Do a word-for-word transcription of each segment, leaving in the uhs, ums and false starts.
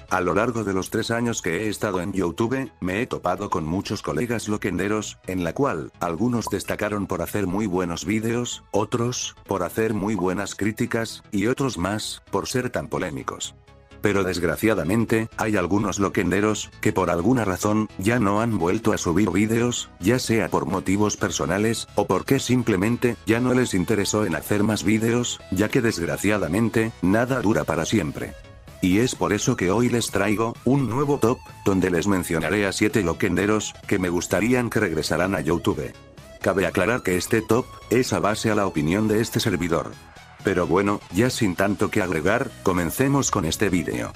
A lo largo de los tres años que he estado en YouTube, me he topado con muchos colegas loquenderos, en la cual, algunos destacaron por hacer muy buenos vídeos, otros, por hacer muy buenas críticas, y otros más, por ser tan polémicos. Pero desgraciadamente, hay algunos loquenderos, que por alguna razón, ya no han vuelto a subir vídeos, ya sea por motivos personales, o porque simplemente, ya no les interesó en hacer más vídeos, ya que desgraciadamente, nada dura para siempre. Y es por eso que hoy les traigo, un nuevo top, donde les mencionaré a siete loquenderos, que me gustarían que regresaran a YouTube. Cabe aclarar que este top, es a base a la opinión de este servidor. Pero bueno, ya sin tanto que agregar, comencemos con este vídeo.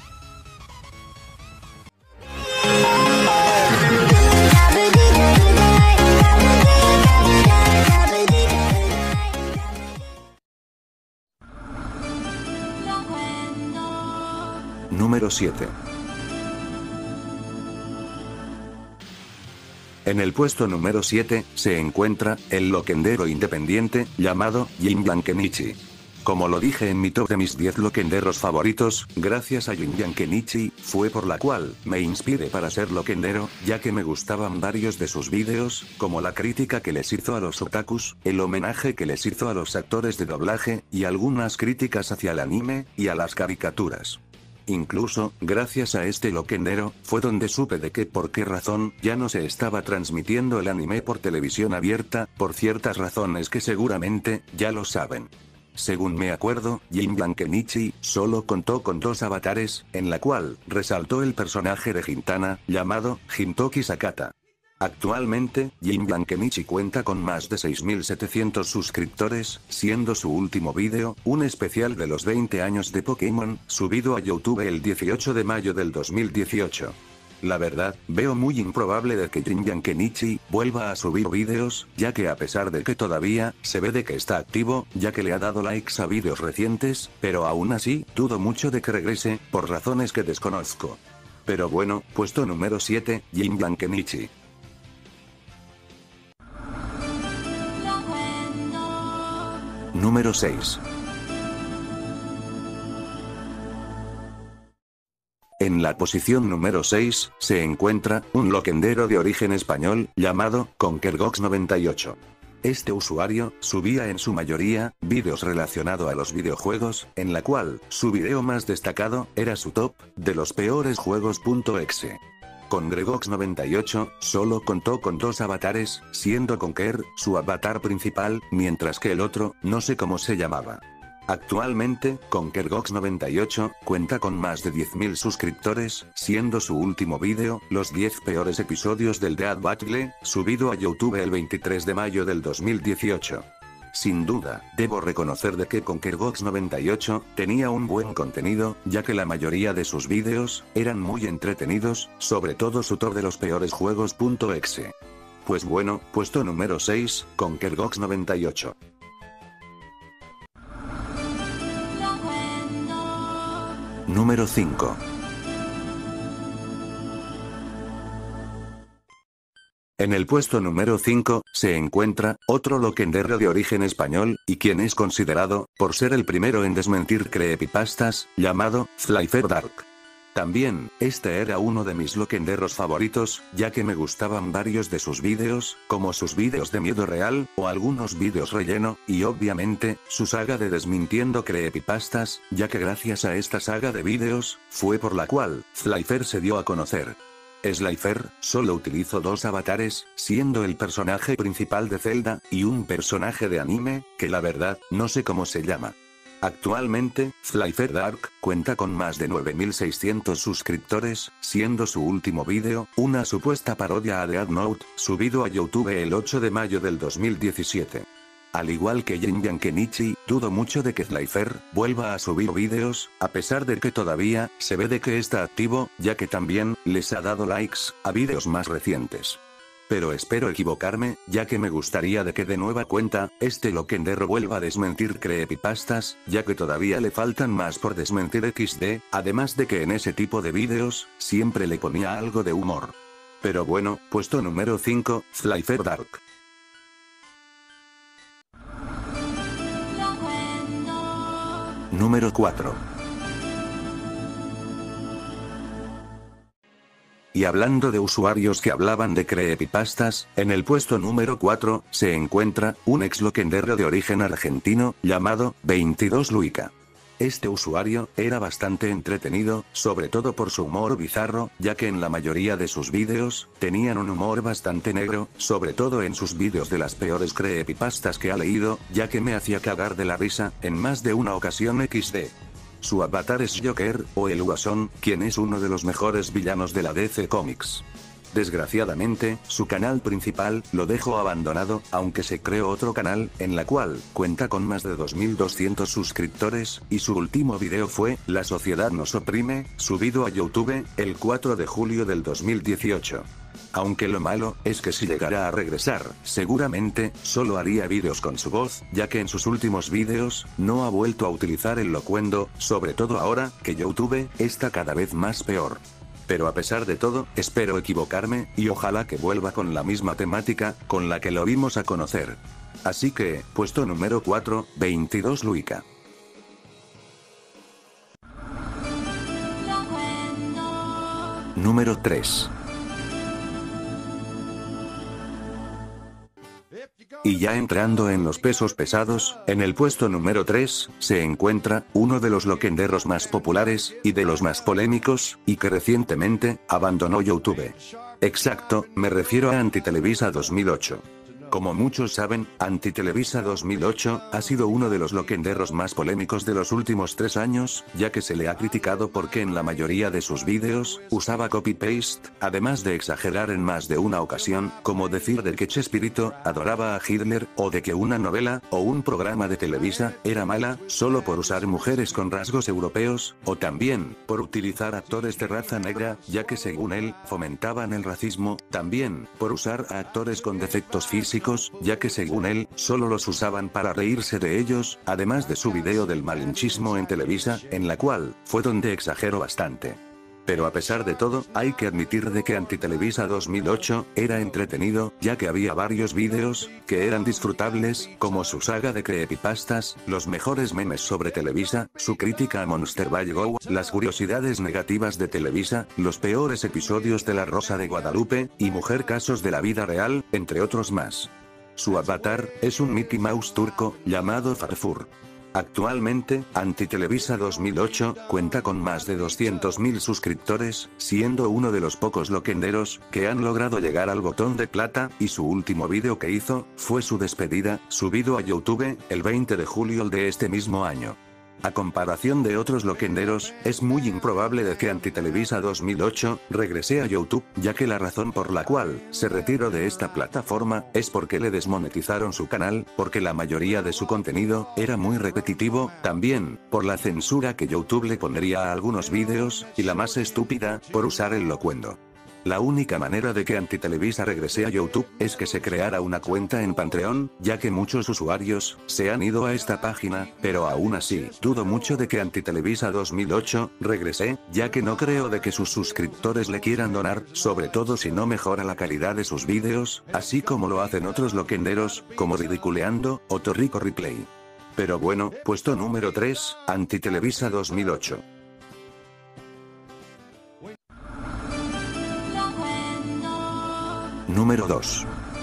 Número siete. En el puesto número siete, se encuentra, el loquendero independiente, llamado, Jin Yankenichi. Como lo dije en mi top de mis diez loquenderos favoritos, gracias a Jin Yankenichi, fue por la cual, me inspiré para ser loquendero, ya que me gustaban varios de sus vídeos, como la crítica que les hizo a los otakus, el homenaje que les hizo a los actores de doblaje, y algunas críticas hacia el anime, y a las caricaturas. Incluso, gracias a este loquendero, fue donde supe de que por qué razón, ya no se estaba transmitiendo el anime por televisión abierta, por ciertas razones que seguramente, ya lo saben. Según me acuerdo, Jin Yankenichi, solo contó con dos avatares, en la cual, resaltó el personaje de Gintana, llamado, Gintoki Sakata. Actualmente, Jin Yankenichi cuenta con más de seis mil setecientos suscriptores, siendo su último vídeo, un especial de los veinte años de Pokémon, subido a YouTube el dieciocho de mayo del dos mil dieciocho. La verdad, veo muy improbable de que Jin Yankenichi vuelva a subir vídeos, ya que a pesar de que todavía, se ve de que está activo, ya que le ha dado likes a vídeos recientes, pero aún así, dudo mucho de que regrese, por razones que desconozco. Pero bueno, puesto número siete, Jin Yankenichi. Número seis. En la posición número seis, se encuentra, un loquendero de origen español, llamado, Conkergox noventa y ocho. Este usuario, subía en su mayoría, vídeos relacionados a los videojuegos, en la cual, su video más destacado, era su top, de los peores juegos.exe. Conkergox noventa y ocho, solo contó con dos avatares, siendo Conker, su avatar principal, mientras que el otro, no sé cómo se llamaba. Actualmente, Conkergox noventa y ocho, cuenta con más de diez mil suscriptores, siendo su último vídeo, los diez peores episodios del Death Battle, subido a YouTube el veintitrés de mayo del dos mil dieciocho. Sin duda, debo reconocer de que Conkergox noventa y ocho, tenía un buen contenido, ya que la mayoría de sus vídeos, eran muy entretenidos, sobre todo su top de los peores juegos.exe. Pues bueno, puesto número seis, Conkergox noventa y ocho. Número cinco. En el puesto número cinco, se encuentra, otro loquendero de origen español, y quien es considerado, por ser el primero en desmentir creepypastas, llamado, Slifer Dark. También, este era uno de mis loquenderos favoritos, ya que me gustaban varios de sus vídeos, como sus vídeos de miedo real, o algunos vídeos relleno, y obviamente, su saga de desmintiendo creepypastas, ya que gracias a esta saga de vídeos, fue por la cual, Slifer se dio a conocer. Slifer, solo utilizó dos avatares, siendo el personaje principal de Zelda, y un personaje de anime, que la verdad, no sé cómo se llama. Actualmente, Slifer Dark, cuenta con más de nueve mil seiscientos suscriptores, siendo su último vídeo, una supuesta parodia a Death Note, subido a YouTube el ocho de mayo del dos mil diecisiete. Al igual que Jin Yankenichi, dudo mucho de que Slifer vuelva a subir vídeos, a pesar de que todavía, se ve de que está activo, ya que también, les ha dado likes, a vídeos más recientes. Pero espero equivocarme, ya que me gustaría de que de nueva cuenta, este loquendero vuelva a desmentir creepypastas, ya que todavía le faltan más por desmentir equis de, además de que en ese tipo de vídeos, siempre le ponía algo de humor. Pero bueno, puesto número cinco, Slifer Dark. Número cuatro. Y hablando de usuarios que hablaban de creepypastas, en el puesto número cuatro, se encuentra, un ex loquendero de origen argentino, llamado, veintidós Luica. Este usuario, era bastante entretenido, sobre todo por su humor bizarro, ya que en la mayoría de sus vídeos, tenían un humor bastante negro, sobre todo en sus vídeos de las peores creepypastas que ha leído, ya que me hacía cagar de la risa, en más de una ocasión equis de. Su avatar es Joker, o el Guasón, quien es uno de los mejores villanos de la D C Comics. Desgraciadamente, su canal principal, lo dejó abandonado, aunque se creó otro canal, en la cual, cuenta con más de dos mil doscientos suscriptores, y su último video fue, La sociedad nos oprime, subido a YouTube, el cuatro de julio del dos mil dieciocho. Aunque lo malo, es que si llegara a regresar, seguramente, solo haría vídeos con su voz, ya que en sus últimos vídeos, no ha vuelto a utilizar el locuendo, sobre todo ahora, que YouTube, está cada vez más peor. Pero a pesar de todo, espero equivocarme, y ojalá que vuelva con la misma temática, con la que lo vimos a conocer. Así que, puesto número cuatro, veintidós Luica. Número tres. Y ya entrando en los pesos pesados, en el puesto número tres, se encuentra, uno de los loquenderos más populares, y de los más polémicos, y que recientemente, abandonó YouTube. Exacto, me refiero a Antitelevisa dos mil ocho. Como muchos saben, Antitelevisa dos mil ocho, ha sido uno de los loquenderos más polémicos de los últimos tres años, ya que se le ha criticado porque en la mayoría de sus vídeos, usaba copy-paste, además de exagerar en más de una ocasión, como decir de que Chespirito, adoraba a Hitler, o de que una novela, o un programa de Televisa, era mala, solo por usar mujeres con rasgos europeos, o también, por utilizar actores de raza negra, ya que según él, fomentaban el racismo, también, por usar a actores con defectos físicos, ya que según él, solo los usaban para reírse de ellos, además de su video del malinchismo en Televisa, en la cual, fue donde exageró bastante. Pero a pesar de todo, hay que admitir de que Antitelevisa dos mil ocho, era entretenido, ya que había varios vídeos, que eran disfrutables, como su saga de creepypastas, los mejores memes sobre Televisa, su crítica a Monster Ball Go, las curiosidades negativas de Televisa, los peores episodios de La Rosa de Guadalupe, y Mujer Casos de la Vida Real, entre otros más. Su avatar, es un Mickey Mouse turco, llamado Farfur. Actualmente, Antitelevisa dos mil ocho, cuenta con más de doscientos mil suscriptores, siendo uno de los pocos loquenderos, que han logrado llegar al botón de plata, y su último vídeo que hizo, fue su despedida, subido a YouTube, el veinte de julio de este mismo año. A comparación de otros loquenderos, es muy improbable de que Antitelevisa dos mil ocho, regrese a YouTube, ya que la razón por la cual, se retiró de esta plataforma, es porque le desmonetizaron su canal, porque la mayoría de su contenido, era muy repetitivo, también, por la censura que YouTube le pondría a algunos vídeos, y la más estúpida, por usar el locuendo. La única manera de que Antitelevisa regrese a YouTube, es que se creara una cuenta en Patreon, ya que muchos usuarios, se han ido a esta página, pero aún así, dudo mucho de que Antitelevisa dos mil ocho, regrese, ya que no creo de que sus suscriptores le quieran donar, sobre todo si no mejora la calidad de sus vídeos, así como lo hacen otros loquenderos, como Ridiculeando, o Torrico Replay. Pero bueno, puesto número tres, Antitelevisa dos mil ocho. Número dos.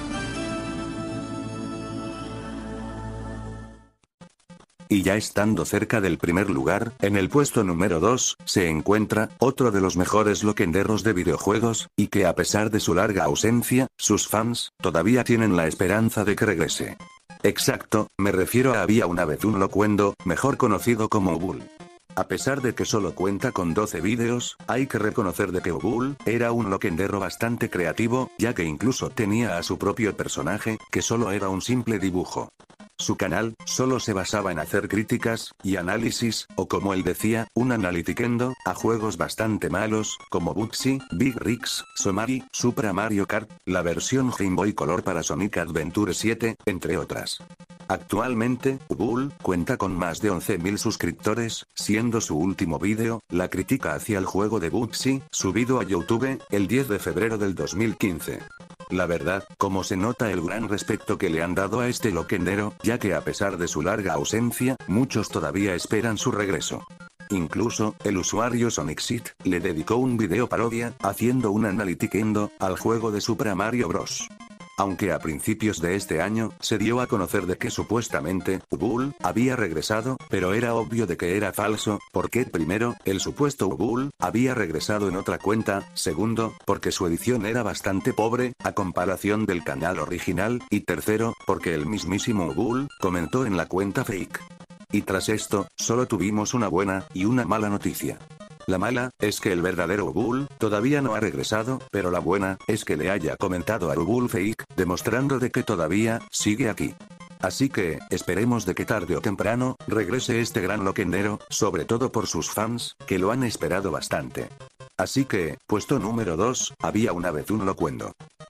Y ya estando cerca del primer lugar, en el puesto número dos, se encuentra, otro de los mejores loquenderos de videojuegos, y que a pesar de su larga ausencia, sus fans, todavía tienen la esperanza de que regrese. Exacto, me refiero a Había una vez un locuendo, mejor conocido como Ubul. A pesar de que solo cuenta con doce vídeos, hay que reconocer de que Ubul, era un loquendero bastante creativo, ya que incluso tenía a su propio personaje, que solo era un simple dibujo. Su canal, solo se basaba en hacer críticas, y análisis, o como él decía, un analyticendo, a juegos bastante malos, como Bugsy, Big Rigs, Somari, Super Mario Kart, la versión Game Boy Color para Sonic Adventure siete, entre otras. Actualmente, Ubul, cuenta con más de once mil suscriptores, siendo su último vídeo, la crítica hacia el juego de Bugsy, subido a YouTube, el diez de febrero del dos mil quince. La verdad, como se nota el gran respeto que le han dado a este loquendero, ya que a pesar de su larga ausencia, muchos todavía esperan su regreso. Incluso, el usuario Sonixit le dedicó un video parodia, haciendo un analyticendo al juego de Super Mario Bros. Aunque a principios de este año, se dio a conocer de que supuestamente, Ubul, había regresado, pero era obvio de que era falso, porque primero, el supuesto Ubul, había regresado en otra cuenta, segundo, porque su edición era bastante pobre, a comparación del canal original, y tercero, porque el mismísimo Ubul, comentó en la cuenta fake. Y tras esto, solo tuvimos una buena, y una mala noticia. La mala, es que el verdadero Ubul, todavía no ha regresado, pero la buena, es que le haya comentado a Ubul fake, demostrando de que todavía, sigue aquí. Así que, esperemos de que tarde o temprano, regrese este gran loquendero, sobre todo por sus fans, que lo han esperado bastante. Así que, puesto número dos, había una vez un locuendo.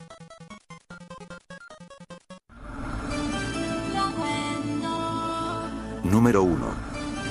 Número uno.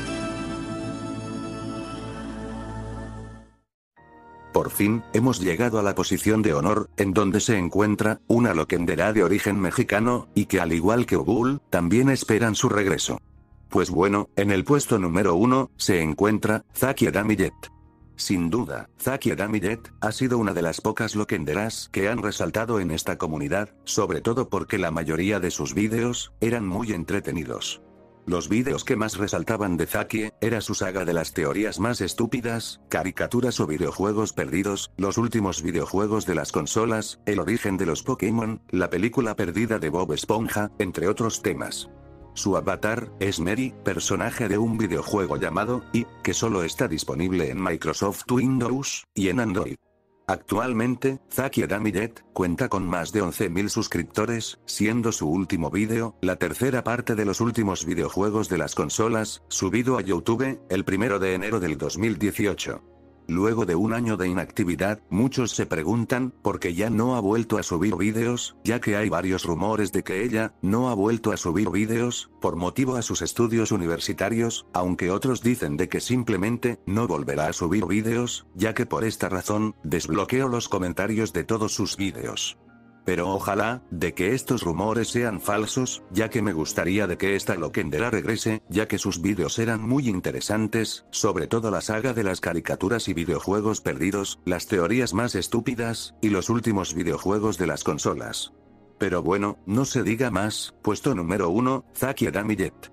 Por fin, hemos llegado a la posición de honor, en donde se encuentra, una loquendera de origen mexicano, y que al igual que Ubul, también esperan su regreso. Pues bueno, en el puesto número uno, se encuentra, Zaki Adamillet. Sin duda, Zaki Adamillet, ha sido una de las pocas loquenderas que han resaltado en esta comunidad, sobre todo porque la mayoría de sus vídeos, eran muy entretenidos. Los vídeos que más resaltaban de Zaki, era su saga de las teorías más estúpidas, caricaturas o videojuegos perdidos, los últimos videojuegos de las consolas, el origen de los Pokémon, la película perdida de Bob Esponja, entre otros temas. Su avatar, es Mary, personaje de un videojuego llamado, Y, que solo está disponible en Microsoft Windows, y en Android. Actualmente, Zaki Adamillet, cuenta con más de once mil suscriptores, siendo su último vídeo, la tercera parte de los últimos videojuegos de las consolas, subido a YouTube, el primero de enero del dos mil dieciocho. Luego de un año de inactividad, muchos se preguntan, ¿por qué ya no ha vuelto a subir vídeos? Ya que hay varios rumores de que ella, no ha vuelto a subir vídeos, por motivo a sus estudios universitarios, aunque otros dicen de que simplemente, no volverá a subir vídeos, ya que por esta razón, desbloqueo los comentarios de todos sus vídeos. Pero ojalá, de que estos rumores sean falsos, ya que me gustaría de que esta loquendera regrese, ya que sus vídeos eran muy interesantes, sobre todo la saga de las caricaturas y videojuegos perdidos, las teorías más estúpidas, y los últimos videojuegos de las consolas. Pero bueno, no se diga más, puesto número uno, Zaki Adamillet.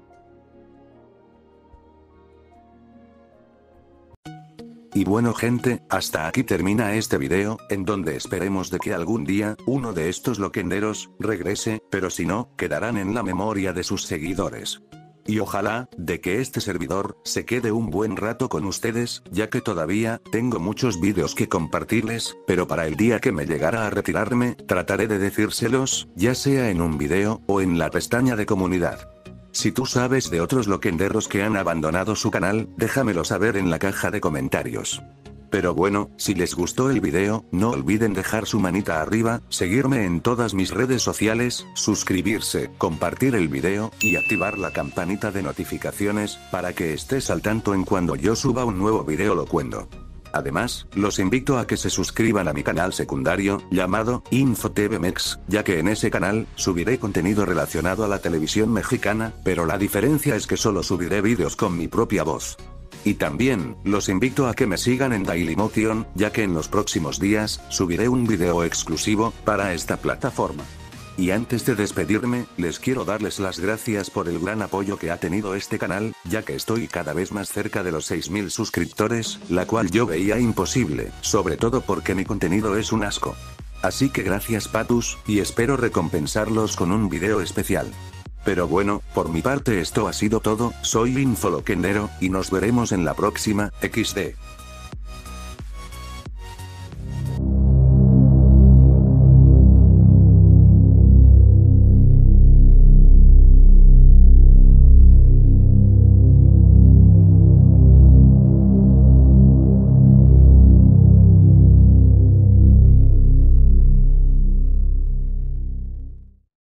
Y bueno gente, hasta aquí termina este video, en donde esperemos de que algún día, uno de estos loquenderos, regrese, pero si no, quedarán en la memoria de sus seguidores. Y ojalá, de que este servidor, se quede un buen rato con ustedes, ya que todavía, tengo muchos vídeos que compartirles, pero para el día que me llegara a retirarme, trataré de decírselos, ya sea en un video, o en la pestaña de comunidad. Si tú sabes de otros loquenderos que han abandonado su canal, déjamelo saber en la caja de comentarios. Pero bueno, si les gustó el video, no olviden dejar su manita arriba, seguirme en todas mis redes sociales, suscribirse, compartir el video, y activar la campanita de notificaciones, para que estés al tanto en cuando yo suba un nuevo video locuendo. Además, los invito a que se suscriban a mi canal secundario, llamado InfoTVMex, ya que en ese canal, subiré contenido relacionado a la televisión mexicana, pero la diferencia es que solo subiré vídeos con mi propia voz. Y también, los invito a que me sigan en Dailymotion, ya que en los próximos días, subiré un video exclusivo, para esta plataforma. Y antes de despedirme, les quiero darles las gracias por el gran apoyo que ha tenido este canal, ya que estoy cada vez más cerca de los seis mil suscriptores, la cual yo veía imposible, sobre todo porque mi contenido es un asco. Así que gracias patus, y espero recompensarlos con un video especial. Pero bueno, por mi parte esto ha sido todo, soy Infoloquendero, y nos veremos en la próxima, equis de.